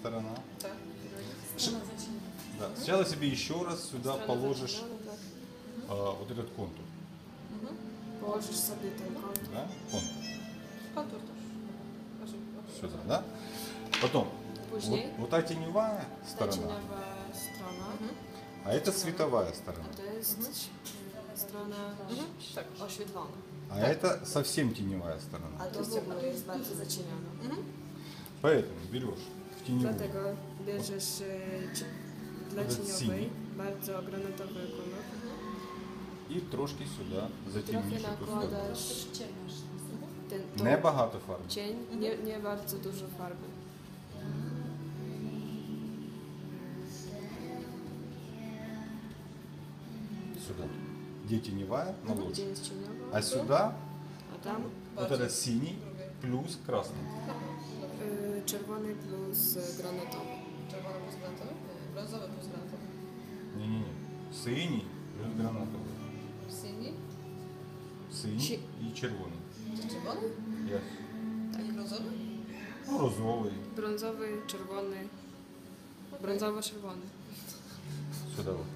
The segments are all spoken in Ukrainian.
сторона. Так. Да. Сначала себе еще раз сюда Сторона положишь зачинена, так. вот этот контур. Положиш собі той контур. Да? Контур. Контур теж. Сюда, да? Потом, вот, Później вот та теневая ta сторона, cieniowa strona, а это световая сторона. a to jest strona Так. oświetlona. А это совсем теневая сторона. A to w ogóle jest bardzo zacieniona. Поэтому берешь в теневую Dlatego bierzesz dla Этот cieniowej синий. bardzo granatowy kolor. і трошки сюди Trochę затемніше ту сторону. nakładasz ten Небагато фарби. cień, nie bardzo dużo farby. Сюда. Где теневая, Gdzie наложишь. jest cieniowa, А сюда a tam вот этот синий плюс красный. czerwony plus granatowy. Czerwony plus granatowy? Brązowy plus granatowy. Не-не-не. Синий плюс гранатовый. Синій. Синий и червоний. Czy czerwony? Yes. Tak. Brązowy? Ну, розовий. Brązowy, czerwony, brązowo-czerwony. Сюди. От.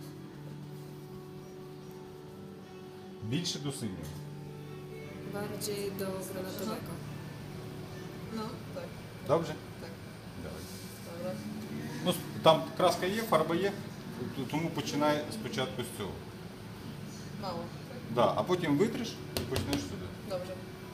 Більше до синього. Bardziej do granatowego. No, tak. Добре? Так. Давай. Dobra. Ну, там краска є, фарба є, тому починай спочатку з цього. Mało. Да, а потім витриш і почнеш сюди. Dobrze.